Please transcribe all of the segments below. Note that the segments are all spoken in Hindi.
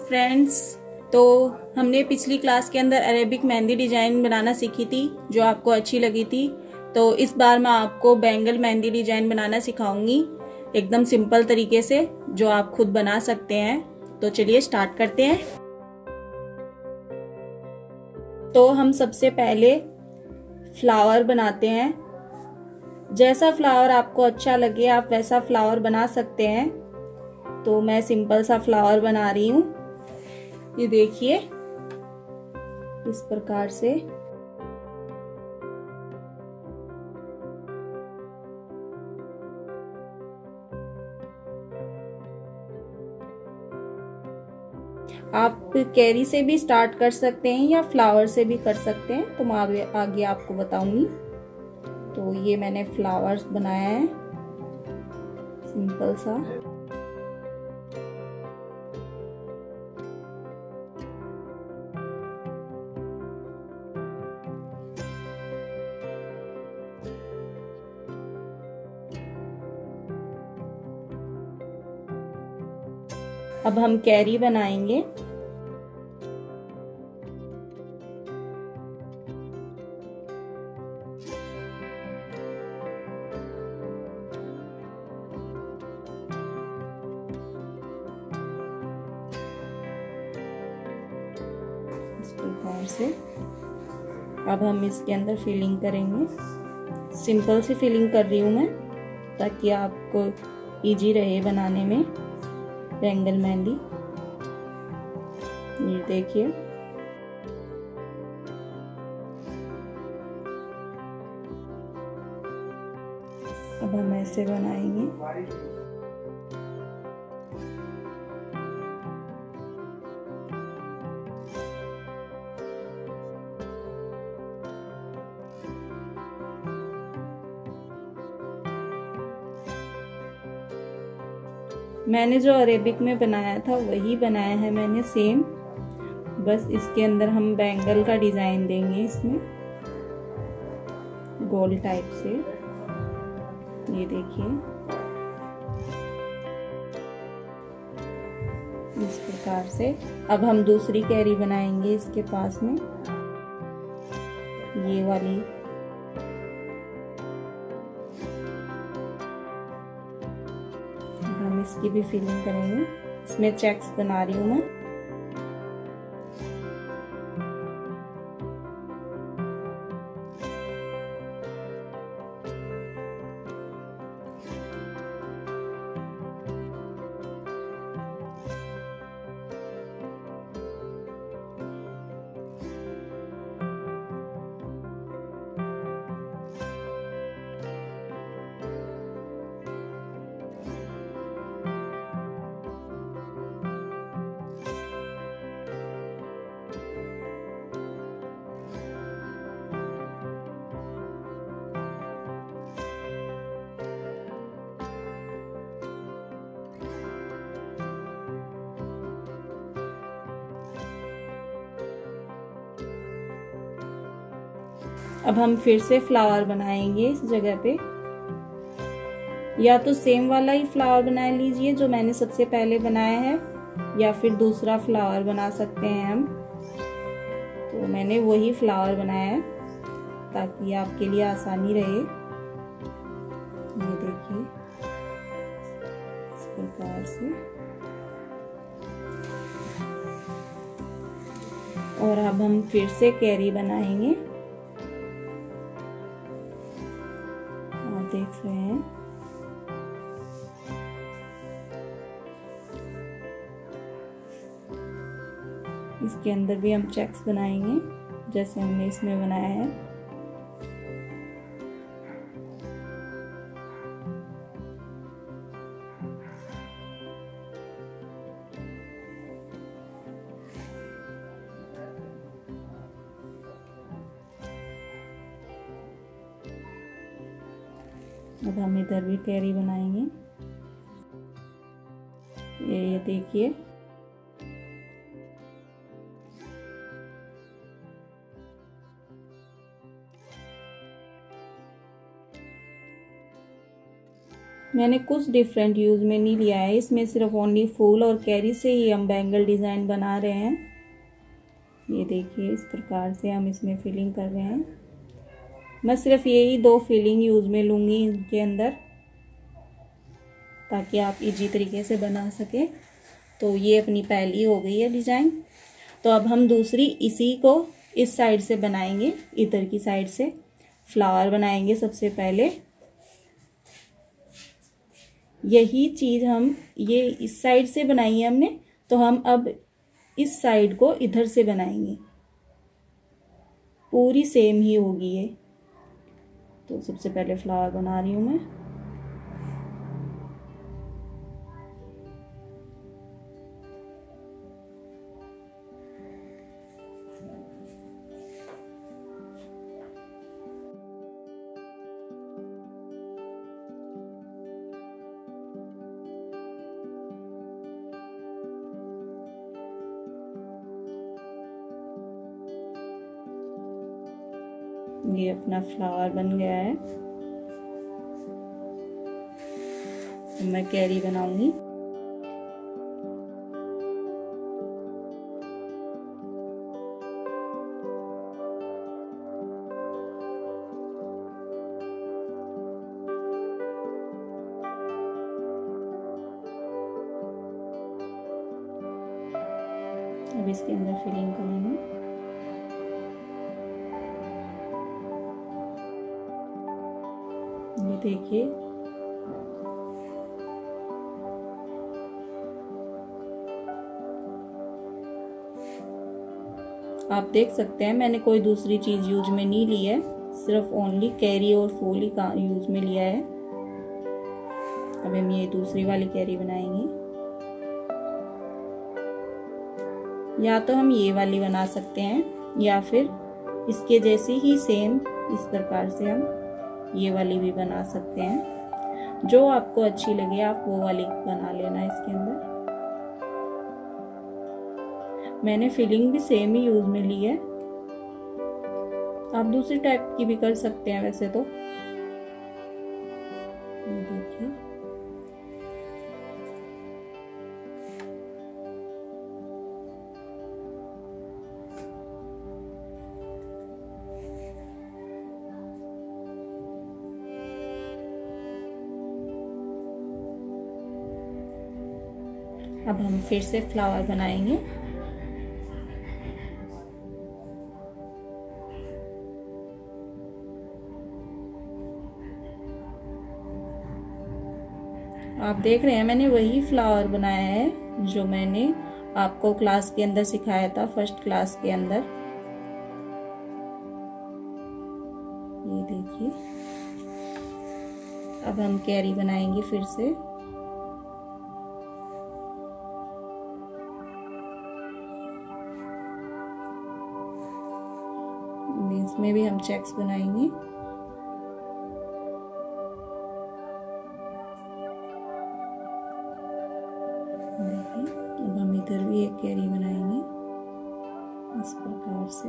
फ्रेंड्स, तो हमने पिछली क्लास के अंदर अरेबिक मेहंदी डिजाइन बनाना सीखी थी जो आपको अच्छी लगी थी। तो इस बार मैं आपको बैंगल मेहंदी डिजाइन बनाना सिखाऊंगी एकदम सिंपल तरीके से जो आप खुद बना सकते हैं। तो चलिए स्टार्ट करते हैं। तो हम सबसे पहले फ्लावर बनाते हैं। जैसा फ्लावर आपको अच्छा लगे आप वैसा फ्लावर बना सकते हैं। तो मैं सिंपल सा फ्लावर बना रही हूँ, ये देखिए इस प्रकार से। आप कैरी से भी स्टार्ट कर सकते हैं या फ्लावर से भी कर सकते हैं, तो मैं आगे आपको बताऊंगी। तो ये मैंने फ्लावर्स बनाया है सिंपल सा। अब हम कैरी बनाएंगे। इस प्रकार से अब हम इसके अंदर फिलिंग करेंगे। सिंपल सी फिलिंग कर रही हूँ मैं ताकि आपको इजी रहे बनाने में बैंगल मेहंदी। ये देखिए अब हम ऐसे बनाएंगे। मैंने जो अरेबिक में बनाया था वही बनाया है मैंने सेम, बस इसके अंदर हम बैंगल का डिजाइन देंगे इसमें गोल टाइप से। ये देखिए इस प्रकार से। अब हम दूसरी कैरी बनाएंगे इसके पास में, ये वाली। हम इसकी भी फिलिंग करेंगे। इसमें चेक्स बना रही हूँ मैं। अब हम फिर से फ्लावर बनाएंगे इस जगह पे। या तो सेम वाला ही फ्लावर बना लीजिए जो मैंने सबसे पहले बनाया है, या फिर दूसरा फ्लावर बना सकते हैं हम। तो मैंने वही फ्लावर बनाया है ताकि आपके लिए आसानी रहे। ये देखिए इस प्रकार से। और अब हम फिर से कैरी बनाएंगे। देख रहे हैं इसके अंदर भी हम चेक्स बनाएंगे जैसे हमने इसमें बनाया है। अब हम इधर भी कैरी बनाएंगे। ये देखिए मैंने कुछ डिफरेंट यूज में नहीं लिया है, इसमें सिर्फ ओनली फूल और कैरी से ही हम बैंगल डिजाइन बना रहे हैं। ये देखिए, इस प्रकार से हम इसमें फिलिंग कर रहे हैं। मैं सिर्फ यही 2 फिलिंग यूज में लूंगी इनके अंदर, ताकि आप इजी तरीके से बना सके। तो ये अपनी पहली हो गई है डिजाइन। तो अब हम दूसरी इसी को इस साइड से बनाएंगे, इधर की साइड से फ्लावर बनाएंगे। सबसे पहले यही चीज हम ये इस साइड से बनाई है हमने, तो हम अब इस साइड को इधर से बनाएंगे। पूरी सेम ही होगी ये। तो सबसे पहले फ्लावर बना रही हूं मैं। ये अपना फ्लावर बन गया है। मैं कैरी बनाऊंगी। अब इसके अंदर फिलिंग करूंगी। ये देखिए, आप देख सकते हैं मैंने कोई दूसरी चीज यूज में नहीं ली है, सिर्फ ओनली कैरी और फूल ही का यूज में लिया है। अब हम ये दूसरी वाली कैरी बनाएंगे। या तो हम ये वाली बना सकते हैं, या फिर इसके जैसी ही सेम इस प्रकार से हम ये वाली भी बना सकते हैं। जो आपको अच्छी लगे आप वो वाली बना लेना इसके अंदर। मैंने फिलिंग भी सेम ही यूज में ली है। आप दूसरी टाइप की भी कर सकते हैं वैसे तो। देखिए, अब हम फिर से फ्लावर बनाएंगे। आप देख रहे हैं मैंने वही फ्लावर बनाया है जो मैंने आपको क्लास के अंदर सिखाया था, फर्स्ट क्लास के अंदर। ये देखिए, अब हम कैरी बनाएंगे फिर से। इसमें भी हम चेक्स बनाएंगे। देखिए, अब हम इधर भी एक कैरी बनाएंगे इस प्रकार से।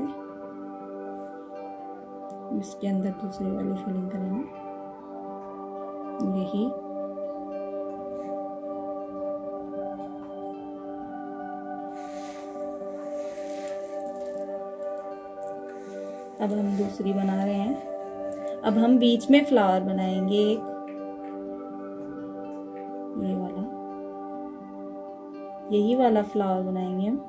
इसके अंदर दूसरी वाली फिलिंग करेंगे। यही अब हम दूसरी बना रहे हैं। अब हम बीच में फ्लावर बनाएंगे एक, ये वाला, यही वाला फ्लावर बनाएंगे हम।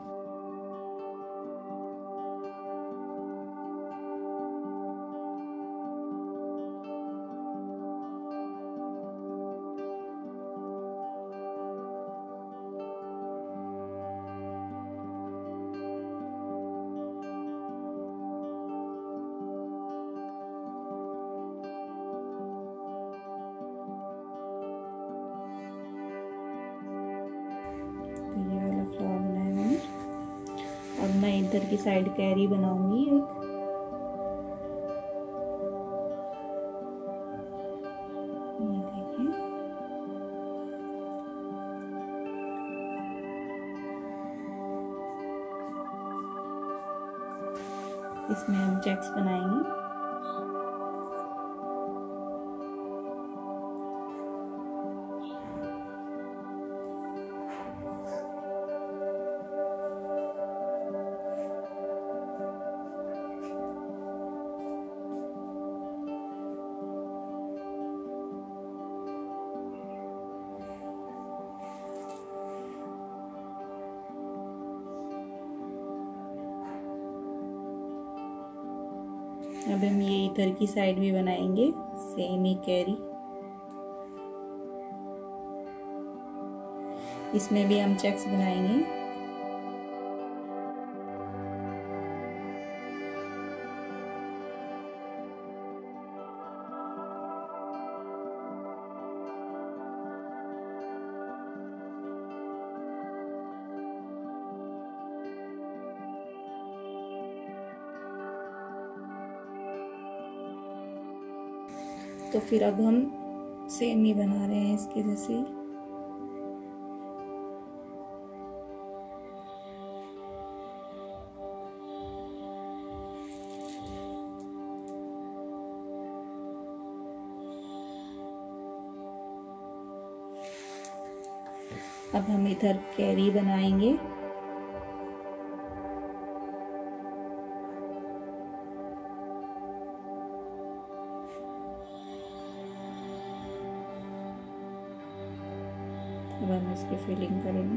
ये वाला फ्लावर बनाया मैंने। अब मैं इधर की साइड कैरी बनाऊंगी एक। ये देखिए, इसमें हम चेक्स बनाएंगे। अब हम ये इधर की साइड भी बनाएंगे सेम ही कैरी। इसमें भी हम चेक्स बनाएंगे। तो फिर अब हम सेम ही बना रहे हैं इसके जैसे। अब हम इधर कैरी बनाएंगे। अब हम इसकी फिलिंग करेंगे।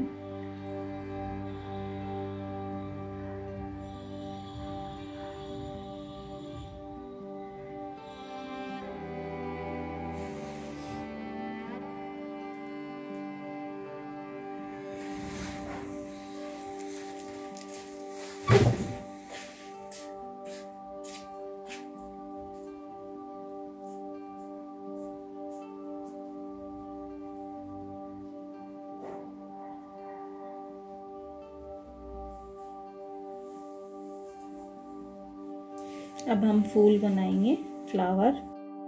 अब हम फूल बनाएंगे, फ्लावर।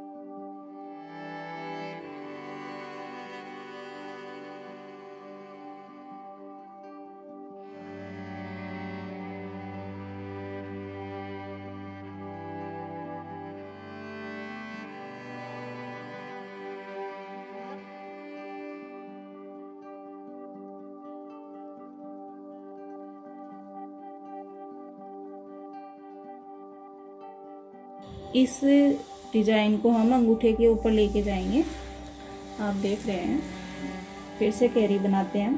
इस डिजाइन को हम अंगूठे के ऊपर लेके जाएंगे। आप देख रहे हैं, फिर से कैरी बनाते हैं।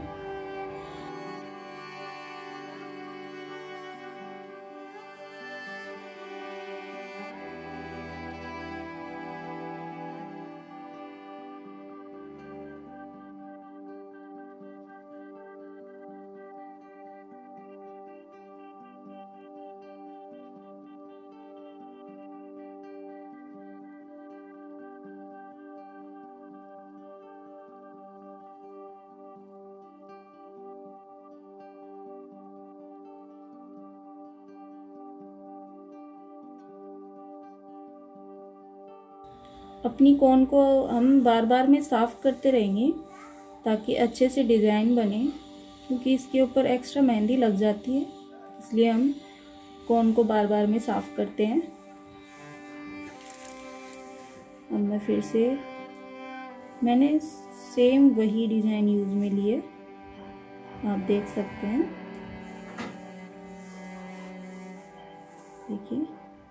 अपनी कोन को हम बार बार में साफ करते रहेंगे ताकि अच्छे से डिजाइन बने, क्योंकि इसके ऊपर एक्स्ट्रा मेहंदी लग जाती है, इसलिए हम कोन को बार बार में साफ करते हैं। अब मैं फिर से, मैंने सेम वही डिजाइन यूज में लिए, आप देख सकते हैं। देखिए,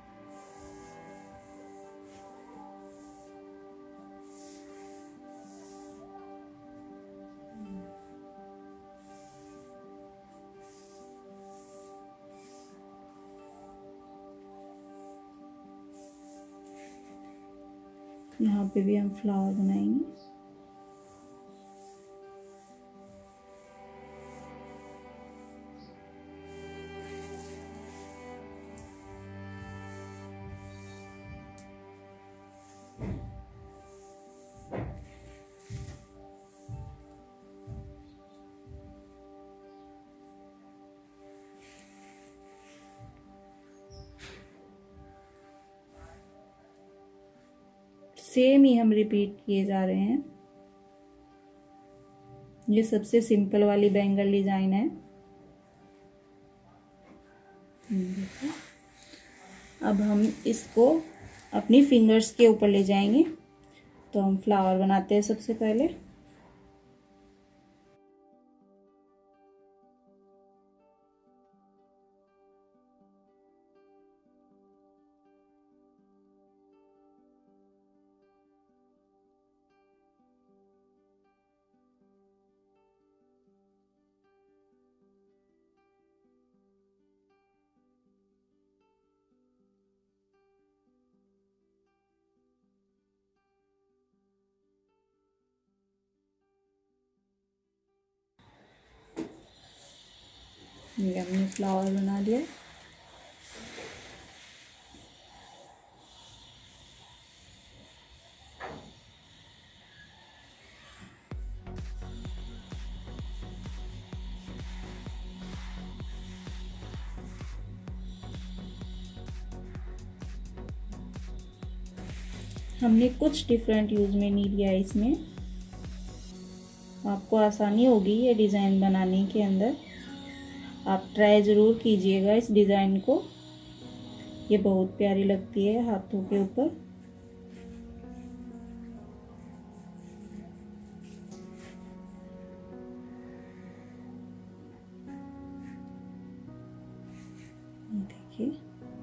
यहाँ पे भी हम फ्लावर बनाएंगे। सेम ही हम रिपीट किए जा रहे हैं। ये सबसे सिंपल वाली बैंगल डिजाइन है। अब हम इसको अपनी फिंगर्स के ऊपर ले जाएंगे। तो हम फ्लावर बनाते हैं सबसे पहले। ये हमने फ्लावर बना लिया। हमने कुछ डिफरेंट यूज में नहीं लिया है इसमें, आपको आसानी होगी ये डिज़ाइन बनाने के अंदर। आप ट्राई ज़रूर कीजिएगा इस डिज़ाइन को, ये बहुत प्यारी लगती है हाथों के ऊपर। देखिए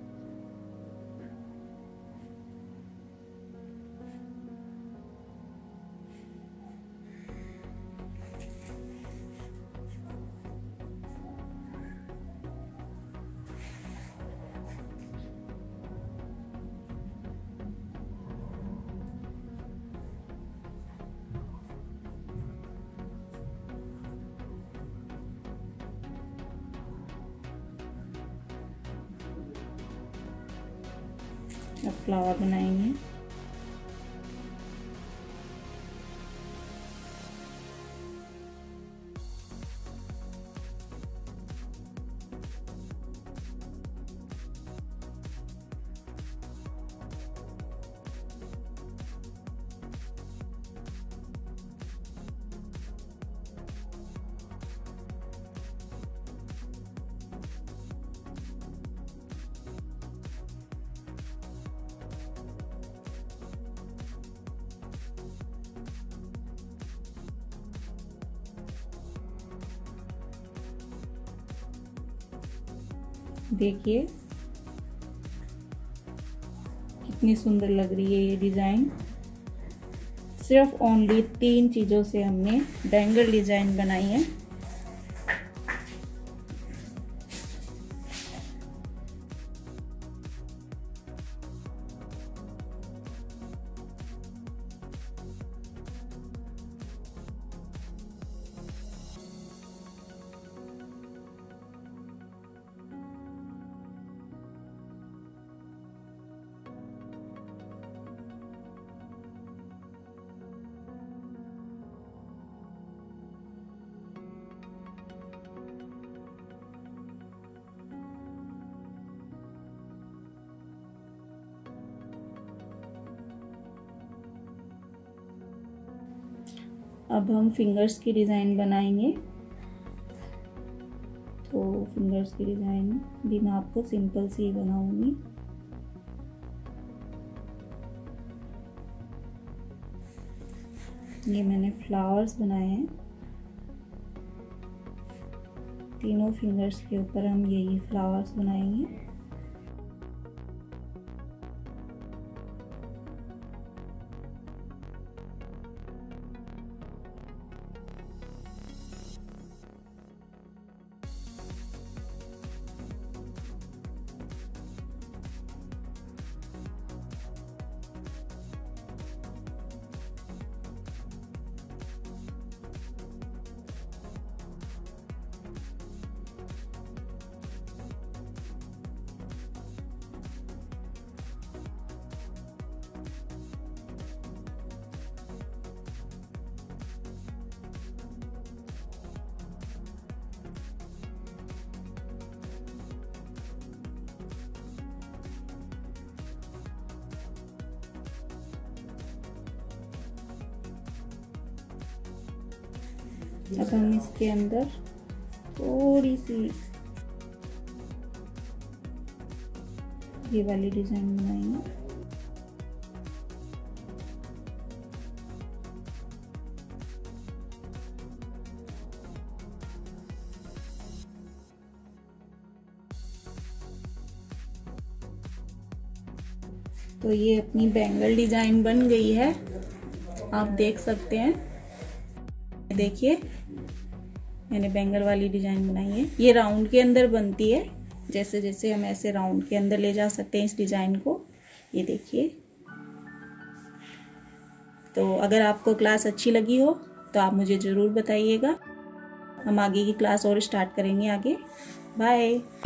अब फ्लावर बनाएंगे। देखिए कितनी सुंदर लग रही है ये डिज़ाइन। सिर्फ ओनली 3 चीज़ों से हमने बैंगल डिज़ाइन बनाई है। अब हम फिंगर्स की डिज़ाइन बनाएंगे। तो फिंगर्स की डिज़ाइन भी मैं आपको सिंपल सी बनाऊंगी। ये मैंने फ्लावर्स बनाए हैं, तीनों फिंगर्स के ऊपर हम यही फ्लावर्स बनाएंगे। अब हम इसके अंदर थोड़ी सी ये वाली डिज़ाइन बनाएंगे। तो ये अपनी बैंगल डिज़ाइन बन गई है, आप देख सकते हैं। देखिए मैंने बैंगल वाली डिज़ाइन बनाई है। ये राउंड के अंदर बनती है, जैसे जैसे हम ऐसे राउंड के अंदर ले जा सकते हैं इस डिज़ाइन को। ये देखिए। तो अगर आपको क्लास अच्छी लगी हो तो आप मुझे ज़रूर बताइएगा। हम आगे की क्लास और स्टार्ट करेंगे आगे। बाय।